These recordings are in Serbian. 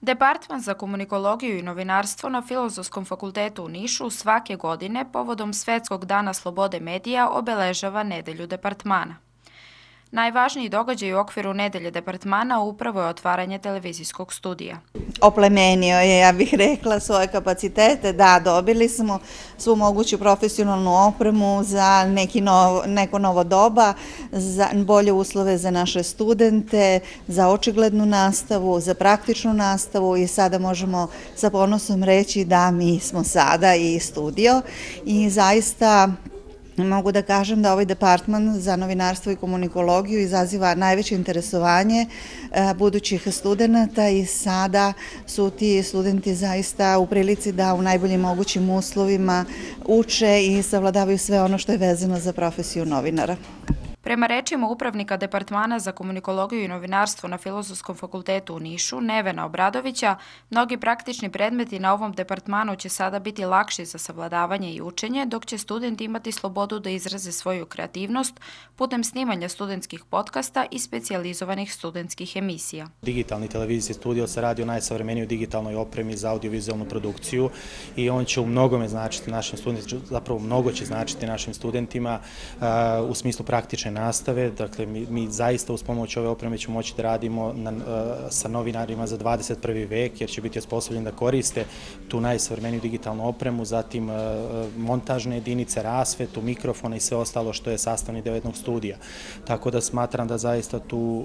Departman za komunikologiju i novinarstvo na Filozofskom fakultetu u Nišu svake godine povodom Svetskog dana slobode medija obeležava Nedelju departmana. Najvažniji događaj u okviru Nedelje departmana upravo je otvaranje televizijskog studija. Oplemenio je, ja bih rekla, svoje kapacitete. Da, dobili smo svu moguću profesionalnu opremu za neko novo doba, za bolje uslove za naše studente, za očiglednu nastavu, za praktičnu nastavu i sada možemo sa ponosom reći da mi smo sada i studio i zaista mogu da kažem da ovaj departman za novinarstvo i komunikologiju izaziva najveće interesovanje budućih studenta i sada su ti studenti zaista u prilici da u najboljim mogućim uslovima uče i savladavaju sve ono što je vezano za profesiju novinara. Prema rečima upravnika Departmana za komunikologiju i novinarstvo na Filozofskom fakultetu u Nišu, Nevena Obradovića, mnogi praktični predmeti na ovom departmanu će sada biti lakši za savladavanje i učenje, dok će studenti imati slobodu da izraze svoju kreativnost putem snimanja studentskih podcasta i specijalizovanih studentskih emisija. Digitalni televizijski studio se radi o najsavremenijoj digitalnoj opremi za audiovizualnu produkciju i on će u mnogome značiti našim studentima, zapravo mnogo će značiti našim studentima u smislu praktične nastave. Dakle, mi zaista uz pomoć ove opreme ćemo moći da radimo sa novinarima za 21. vek, jer će biti osposobljeni da koriste tu najsavremeniju digitalnu opremu, zatim montažne jedinice, rasvetu, mikrofone i sve ostalo što je sastavni deo jednog studija. Tako da smatram da zaista tu,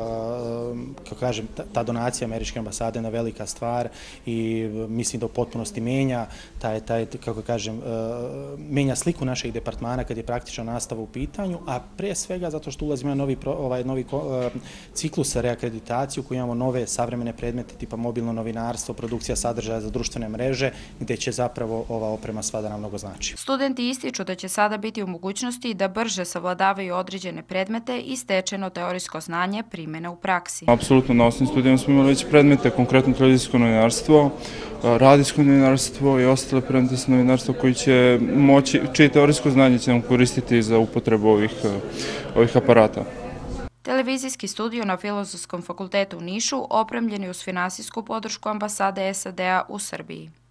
kako kažem, ta donacija Američke ambasade je jedna velika stvar i mislim da u potpunosti menja kako kažem, menja sliku našeg departmana kad je praktična nastava u pitanju, a pre svega zato što ulazimo na novi ciklus reakreditaciju koji imamo nove savremene predmete tipa mobilno novinarstvo, produkcija sadržaja za društvene mreže, gde će zapravo ova oprema sva da nam mnogo znači. Studenti ističu da će sada biti u mogućnosti da brže savladavaju određene predmete i stečeno teorijsko znanje primene u praksi. Apsolutno, na osnovnim studijama smo imali već predmete, konkretno televizijsko novinarstvo, radijsko novinarstvo i ostale predmete sa novinarstva koji će moći, čije teorijsko znanje će nam koristiti za upotrebu ovih aparata. Televizijski studio na Filozofskom fakultetu u Nišu opremljen je uz finansijsku podršku ambasade SAD-a u Srbiji.